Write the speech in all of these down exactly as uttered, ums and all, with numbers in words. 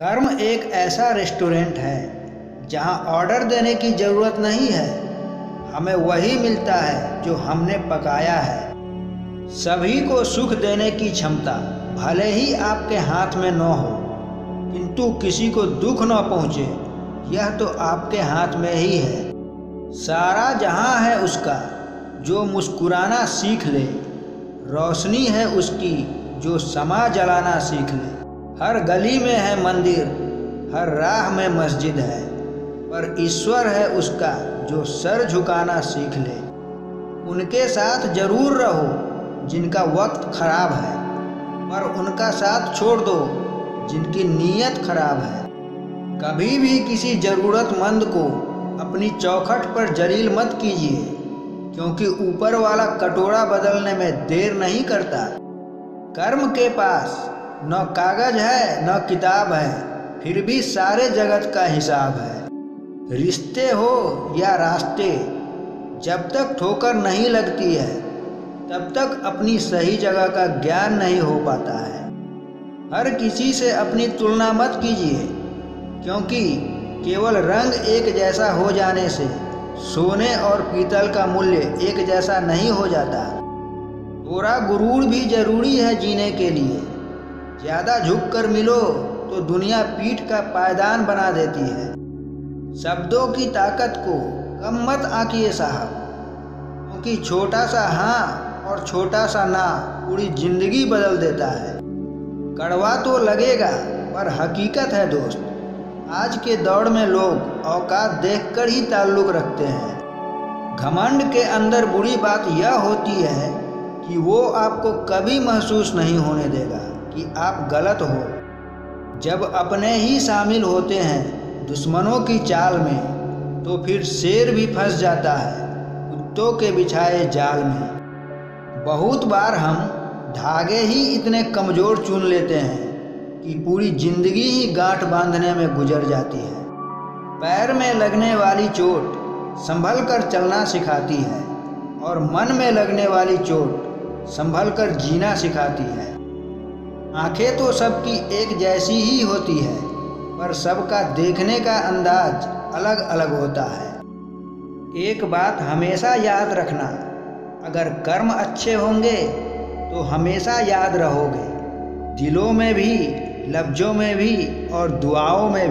कर्म एक ऐसा रेस्टोरेंट है जहां ऑर्डर देने की ज़रूरत नहीं है, हमें वही मिलता है जो हमने पकाया है। सभी को सुख देने की क्षमता भले ही आपके हाथ में न हो, किंतु किसी को दुख न पहुँचे यह तो आपके हाथ में ही है। सारा जहां है उसका जो मुस्कुराना सीख ले, रोशनी है उसकी जो समा जलाना सीख ले। हर गली में है मंदिर, हर राह में मस्जिद है, पर ईश्वर है उसका जो सर झुकाना सीख ले। उनके साथ जरूर रहो जिनका वक्त खराब है, पर उनका साथ छोड़ दो जिनकी नीयत खराब है। कभी भी किसी ज़रूरतमंद को अपनी चौखट पर जलील मत कीजिए, क्योंकि ऊपर वाला कटोरा बदलने में देर नहीं करता। कर्म के पास न कागज है न किताब है, फिर भी सारे जगत का हिसाब है। रिश्ते हो या रास्ते, जब तक ठोकर नहीं लगती है तब तक अपनी सही जगह का ज्ञान नहीं हो पाता है। हर किसी से अपनी तुलना मत कीजिए, क्योंकि केवल रंग एक जैसा हो जाने से सोने और पीतल का मूल्य एक जैसा नहीं हो जाता। थोड़ा गुरूर भी जरूरी है जीने के लिए। ज़्यादा झुक कर मिलो तो दुनिया पीठ का पायदान बना देती है। शब्दों की ताकत को कम मत आंकिए साहब, क्योंकि छोटा सा हाँ और छोटा सा ना पूरी जिंदगी बदल देता है। कड़वा तो लगेगा पर हकीकत है दोस्त। आज के दौर में लोग औकात देखकर ही ताल्लुक रखते हैं। घमंड के अंदर बुरी बात यह होती है कि वो आपको कभी महसूस नहीं होने देगा कि आप गलत हो। जब अपने ही शामिल होते हैं दुश्मनों की चाल में, तो फिर शेर भी फंस जाता है कुत्तों के बिछाए जाल में। बहुत बार हम धागे ही इतने कमज़ोर चुन लेते हैं कि पूरी जिंदगी ही गांठ बांधने में गुजर जाती है। पैर में लगने वाली चोट संभल कर चलना सिखाती है, और मन में लगने वाली चोट संभल कर जीना सिखाती है। आंखें तो सबकी एक जैसी ही होती है, पर सबका देखने का अंदाज अलग अलग होता है। एक बात हमेशा याद रखना, अगर कर्म अच्छे होंगे तो हमेशा याद रहोगे, दिलों में भी, लफ्ज़ों में भी और दुआओं में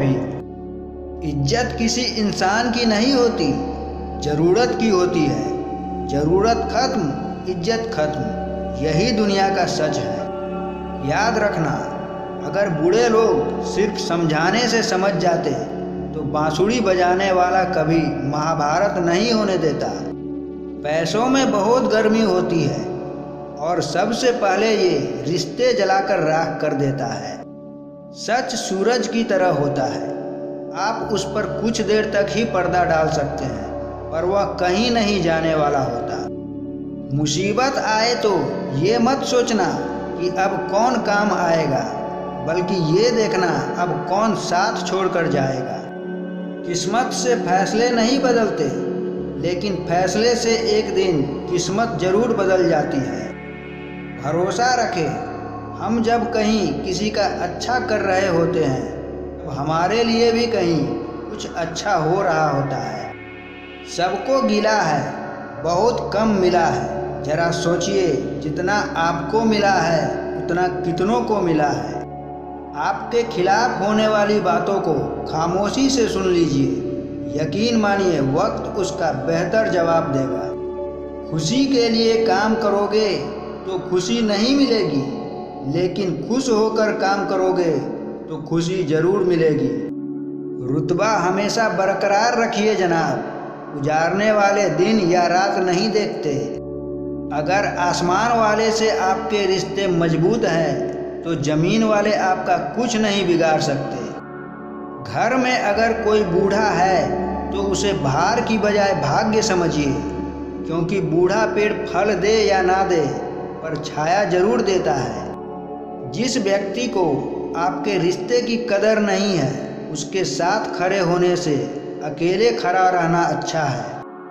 भी। इज्जत किसी इंसान की नहीं होती, ज़रूरत की होती है। ज़रूरत खत्म, इज्जत खत्म, यही दुनिया का सच है। याद रखना, अगर बूढ़े लोग सिर्फ समझाने से समझ जाते तो बांसुरी बजाने वाला कभी महाभारत नहीं होने देता। पैसों में बहुत गर्मी होती है, और सबसे पहले ये रिश्ते जलाकर राख कर देता है। सच सूरज की तरह होता है, आप उस पर कुछ देर तक ही पर्दा डाल सकते हैं, पर वह कहीं नहीं जाने वाला होता। मुसीबत आए तो ये मत सोचना कि अब कौन काम आएगा, बल्कि ये देखना अब कौन साथ छोड़कर जाएगा। किस्मत से फैसले नहीं बदलते, लेकिन फैसले से एक दिन किस्मत जरूर बदल जाती है। भरोसा रखें, हम जब कहीं किसी का अच्छा कर रहे होते हैं तो हमारे लिए भी कहीं कुछ अच्छा हो रहा होता है। सबको गिला है, बहुत कम मिला है। जरा सोचिए, जितना आपको मिला है उतना कितनों को मिला है। आपके खिलाफ होने वाली बातों को खामोशी से सुन लीजिए, यकीन मानिए वक्त उसका बेहतर जवाब देगा। खुशी के लिए काम करोगे तो खुशी नहीं मिलेगी, लेकिन खुश होकर काम करोगे तो खुशी जरूर मिलेगी। रुतबा हमेशा बरकरार रखिए जनाब, गुजारने वाले दिन या रात नहीं देखते। अगर आसमान वाले से आपके रिश्ते मजबूत हैं तो ज़मीन वाले आपका कुछ नहीं बिगाड़ सकते। घर में अगर कोई बूढ़ा है तो उसे भार की बजाय भाग्य समझिए, क्योंकि बूढ़ा पेड़ फल दे या ना दे पर छाया जरूर देता है। जिस व्यक्ति को आपके रिश्ते की कदर नहीं है, उसके साथ खड़े होने से अकेले खड़ा रहना अच्छा है।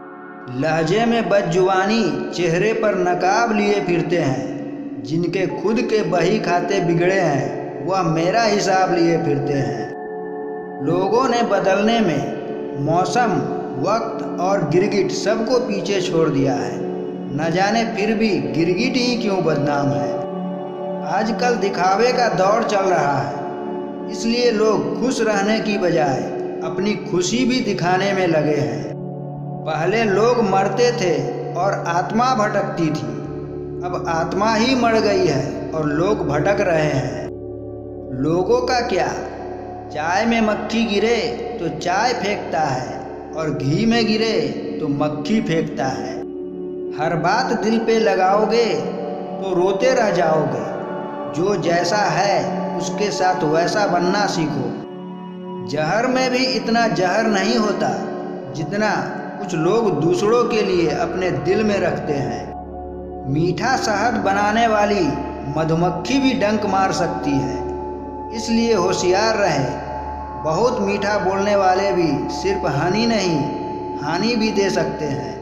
लहजे में बदजुबानी, चेहरे पर नकाब लिए फिरते हैं। जिनके खुद के बही खाते बिगड़े हैं वह मेरा हिसाब लिए फिरते हैं। लोगों ने बदलने में मौसम, वक्त और गिरगिट सबको पीछे छोड़ दिया है। न जाने फिर भी गिरगिट ही क्यों बदनाम है। आजकल दिखावे का दौर चल रहा है, इसलिए लोग खुश रहने की बजाय अपनी खुशी भी दिखाने में लगे हैं। पहले लोग मरते थे और आत्मा भटकती थी, अब आत्मा ही मर गई है और लोग भटक रहे हैं। लोगों का क्या, चाय में मक्खी गिरे तो चाय फेंकता है और घी में गिरे तो मक्खी फेंकता है। हर बात दिल पे लगाओगे तो रोते रह जाओगे। जो जैसा है उसके साथ वैसा बनना सीखो। जहर में भी इतना जहर नहीं होता जितना कुछ लोग दूसरों के लिए अपने दिल में रखते हैं। मीठा शहद बनाने वाली मधुमक्खी भी डंक मार सकती है, इसलिए होशियार रहें। बहुत मीठा बोलने वाले भी सिर्फ हानि नहीं, हानि भी दे सकते हैं।